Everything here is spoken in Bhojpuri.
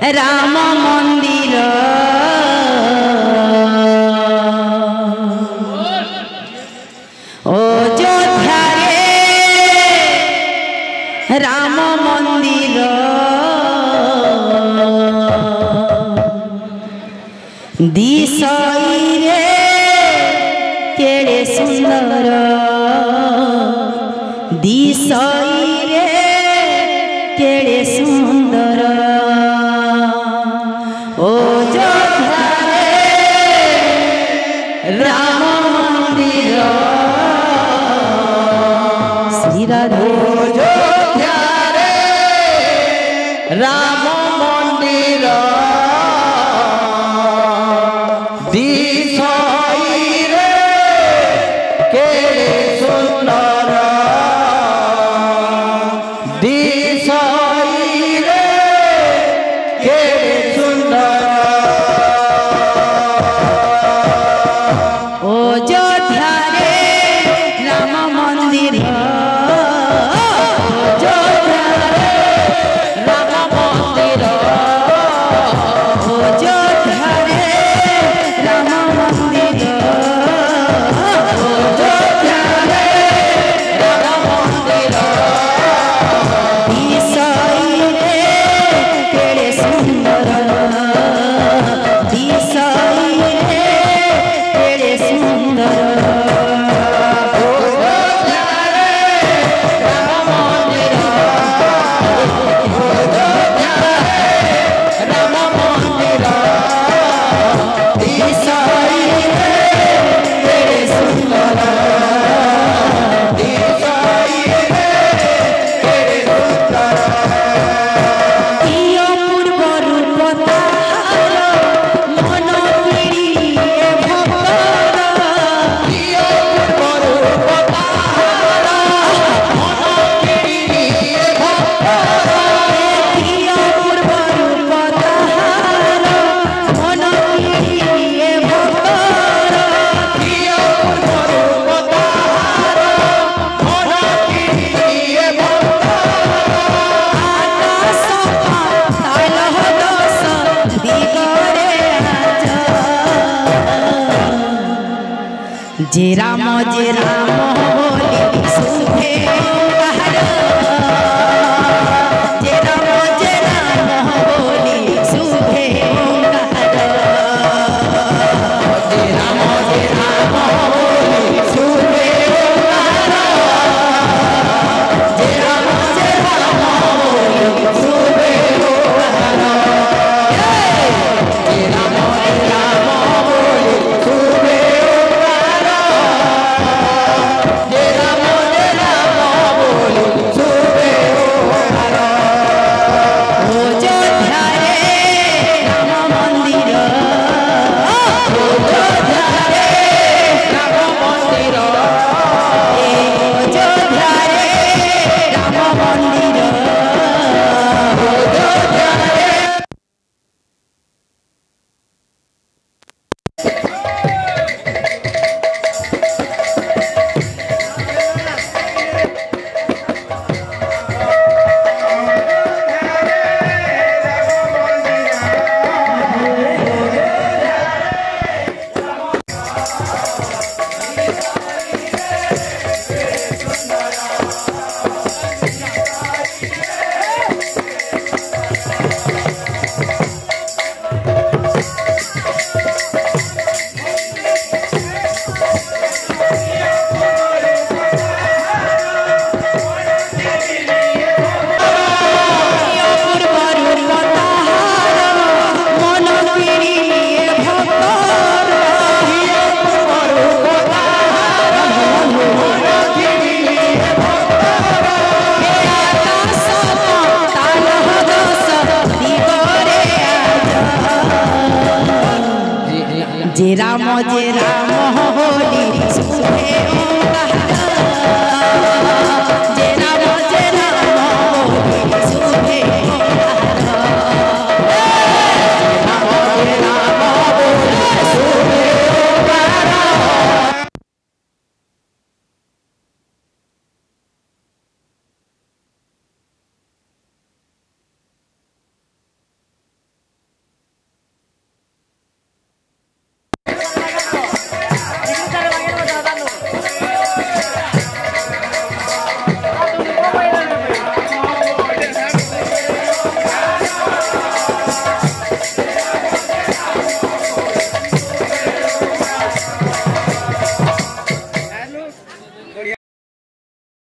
राम मंदिर अयोध्या रे राम मंदिर दिसई रे केड़े सुंदर दिसई रे केड़े सुंदर अयोध्या रे राम मंदिर श्री राधे अयोध्या रे राम मंदिर दिसई रे केड़े सुंदर दिसई रे केड़े सुंदर अयोध्या रे राम मंदिर अयोध्या रे राम मंदिर अयोध्या रे राम मंदिर अयोध्या रे राम मंदिर दिसई रे केड़े सुंदर दिसई रे केड़े सुंदर अयोध्या रे राम मंदिर अयोध्या रे राम मंदिर दिसई रे केड़े सुंदर दिसई रे केड़े सुंदर प्रिय पूर्व रूप ताहार मन पीड़िए भक्तर प्रिय पूर्व रूप ताहार मन पीड़िए भक्तर प्रिय पूर्व रूप ताहार मन पीड़िए भक्तर प्रिय पूर्व रूप ताहार मन पीड़िए आकाश पाताल दस दिगरे आज जे राम बोली सुभे ओंकार जे राम बोली सुभे ओंकार राम बोली सुबे ओंकार जे राम बोली सुबे ओंकार जे राम बोली सुबे ओंकार जे राम बोली सुबे ओंकार अयोध्या रे राम मंदिर अयोध्या रे राम मंदिर अयोध्या रे राम मंदिर अयोध्या रे पूर्व रूप ताहार मन पीड़िए भक्तर आकाश पाताल दस दिगरे आज जे राम बोली सुभे ओंकार